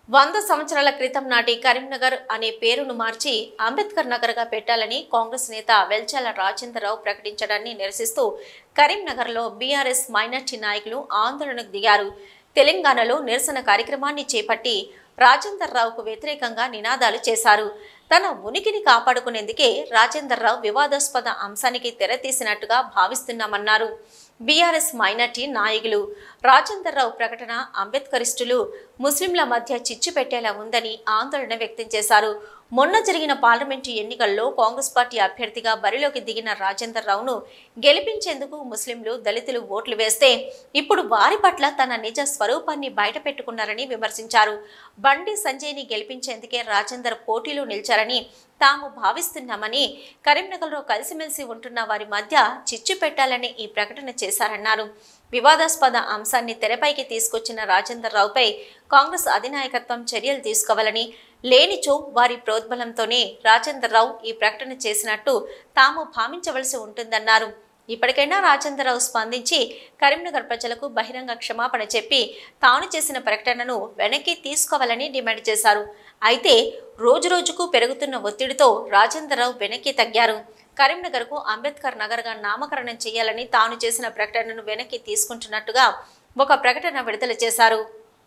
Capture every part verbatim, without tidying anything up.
వంద సంవత్సరాల క్రితం నాటి కరీంనగర్ అనే పేరును మార్చి అంబేద్కర్ నగర్గా పెట్టాలని కాంగ్రెస్ నేత వెల్చాల రాజేంద్రరావు ప్రకటించడాన్ని నిరసిస్తూ కరీంనగర్లో బీఆర్ఎస్ మైనార్టీ నాయకులు ఆందోళనకు దిగారు. తెలంగాణలో నిరసన కార్యక్రమాన్ని చేపట్టి రాజేంద్రరావుకు వ్యతిరేకంగా నినాదాలు చేశారు. తన ఉనికిని కాపాడుకునేందుకే రాజేంద్రరావు వివాదాస్పద అంశానికి తెరతీసినట్టుగా భావిస్తున్నామన్నారు. బీఆర్ఎస్ మైనార్టీ నాయకులు రాజేంద్రరావు ప్రకటన అంబేద్కరిస్టులు ముస్లింల మధ్య చిచ్చు పెట్టేలా ఉందని ఆందోళన వ్యక్తం చేశారు. మొన్న జరిగిన పార్లమెంటు ఎన్నికల్లో కాంగ్రెస్ పార్టీ అభ్యర్థిగా బరిలోకి దిగిన రాజేంద్రరావును గెలిపించేందుకు ముస్లింలు దళితులు ఓట్లు వేస్తే ఇప్పుడు వారి పట్ల తన నిజ స్వరూపాన్ని బయటపెట్టుకున్నారని విమర్శించారు. బండి సంజయ్ని గెలిపించేందుకే రాజేందర్ పోటీలో నిలిచారని తాము భావిస్తున్నామని, కరీంనగర్లో కలిసిమెలిసి ఉంటున్న వారి మధ్య చిచ్చు పెట్టాలని ఈ ప్రకటన చేశారన్నారు. వివాదాస్పద అంశాన్ని తెరపైకి తీసుకొచ్చిన రాజేంద్రరావుపై కాంగ్రెస్ అధినాయకత్వం చర్యలు తీసుకోవాలని, లేనిచో వారి ప్రోద్బలంతోనే రాజేంద్రరావు ఈ ప్రకటన చేసినట్టు తాము భావించవలసి ఉంటుందన్నారు. ఇప్పటికైనా రాజేంద్రరావు స్పందించి కరీంనగర్ ప్రజలకు బహిరంగ క్షమాపణ చెప్పి తాను చేసిన ప్రకటనను వెనక్కి తీసుకోవాలని డిమాండ్ చేశారు. అయితే రోజురోజుకు పెరుగుతున్న ఒత్తిడితో రాజేంద్రరావు వెనక్కి తగ్గారు. కరీంనగర్కు అంబేద్కర్ నగర్గా నామకరణం చేయాలని తాను చేసిన ప్రకటనను వెనక్కి తీసుకుంటున్నట్టుగా ఒక ప్రకటన విడుదల చేశారు.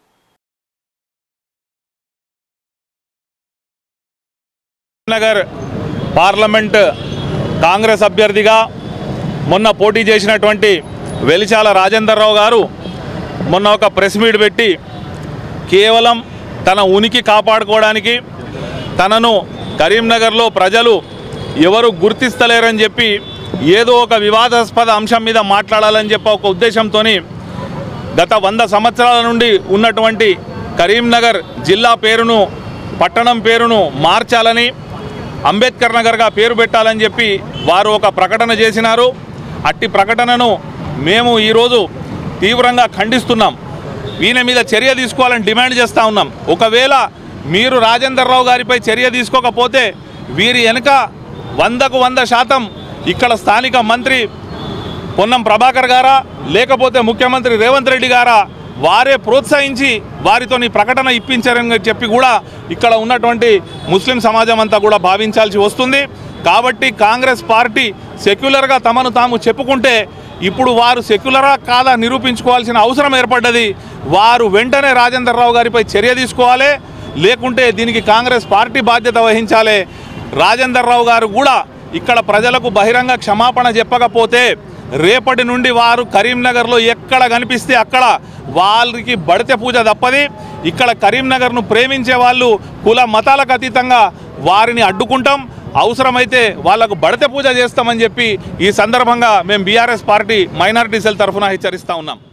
నగర్ పార్లమెంట్ కాంగ్రెస్ అభ్యర్థిగా మొన్న పోటీ చేసినటువంటి వెలిచాల రాజేంద్రరావు గారు మొన్న ఒక ప్రెస్ మీట్ పెట్టి కేవలం తన ఉనికి కాపాడుకోవడానికి, తనను కరీంనగర్లో ప్రజలు ఎవరు గుర్తిస్తలేరని చెప్పి ఏదో ఒక వివాదాస్పద అంశం మీద మాట్లాడాలని చెప్పి ఒక ఉద్దేశంతో గత వంద సంవత్సరాల నుండి ఉన్నటువంటి కరీంనగర్ జిల్లా పేరును, పట్టణం పేరును మార్చాలని, అంబేద్కర్ నగర్గా పేరు పెట్టాలని చెప్పి వారు ఒక ప్రకటన చేసినారు. అట్టి ప్రకటనను మేము ఈరోజు తీవ్రంగా ఖండిస్తున్నాం. ఈయన మీద చర్య తీసుకోవాలని డిమాండ్ చేస్తూ ఉన్నాం. ఒకవేళ మీరు రాజేంద్రరావు గారిపై చర్య తీసుకోకపోతే వీరి వెనుక వందకు వంద శాతం ఇక్కడ స్థానిక మంత్రి పొన్నం ప్రభాకర్ గారా, లేకపోతే ముఖ్యమంత్రి రేవంత్ రెడ్డి గారా వారే ప్రోత్సహించి వారితో ఈ ప్రకటన ఇప్పించారని చెప్పి కూడా ఇక్కడ ఉన్నటువంటి ముస్లిం సమాజం అంతా కూడా భావించాల్సి వస్తుంది. కాబట్టి కాంగ్రెస్ పార్టీ సెక్యులర్గా తమను తాము చెప్పుకుంటే ఇప్పుడు వారు సెక్యులరా కాదా నిరూపించుకోవాల్సిన అవసరం ఏర్పడ్డది. వారు వెంటనే రాజేంద్రరావు గారిపై చర్య తీసుకోవాలి, లేకుంటే దీనికి కాంగ్రెస్ పార్టీ బాధ్యత వహించాలి. రాజేంద్రరావు గారు కూడా ఇక్కడ ప్రజలకు బహిరంగ క్షమాపణ చెప్పకపోతే రేపటి నుండి వారు కరీంనగర్లో ఎక్కడ కనిపిస్తే అక్కడ వాళ్ళకి బడితే పూజ తప్పది. ఇక్కడ కరీంనగర్ను ప్రేమించే వాళ్ళు కుల మతాలకు అతీతంగా వారిని అడ్డుకుంటాం, అవసరమైతే వాళ్లకు బడితే పూజ చేస్తామని చెప్పి ఈ సందర్భంగా మేము బీఆర్ఎస్ పార్టీ మైనారిటీ సెల్ తరఫున హెచ్చరిస్తూ ఉన్నాం.